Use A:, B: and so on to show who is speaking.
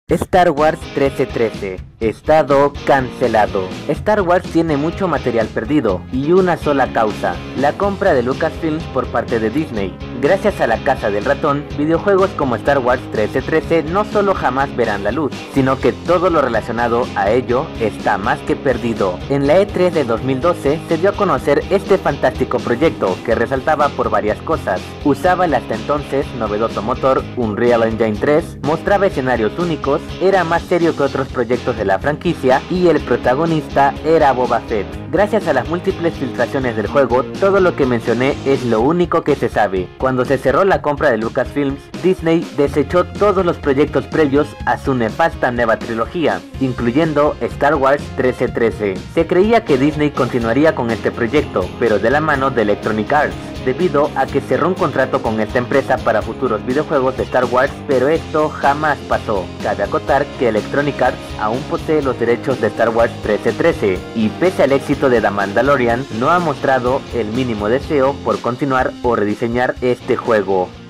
A: Star Wars 1313, estado cancelado. Star Wars tiene mucho material perdido y una sola causa, la compra de Lucasfilms por parte de Disney. Gracias a la Casa del Ratón, videojuegos como Star Wars 1313 no solo jamás verán la luz, sino que todo lo relacionado a ello está más que perdido. En la E3 de 2012 se dio a conocer este fantástico proyecto que resaltaba por varias cosas. Usaba el hasta entonces novedoso motor Unreal Engine 3, mostraba escenarios únicos, era más serio que otros proyectos de la franquicia y el protagonista era Boba Fett. Gracias a las múltiples filtraciones del juego, todo lo que mencioné es lo único que se sabe. Cuando se cerró la compra de Lucasfilms, Disney desechó todos los proyectos previos a su nefasta nueva trilogía, incluyendo Star Wars 1313. Se creía que Disney continuaría con este proyecto, pero de la mano de Electronic Arts, debido a que cerró un contrato con esta empresa para futuros videojuegos de Star Wars, pero esto jamás pasó. Cabe acotar que Electronic Arts aún posee los derechos de Star Wars 1313, y pese al éxito de The Mandalorian, no ha mostrado el mínimo deseo por continuar o rediseñar este juego.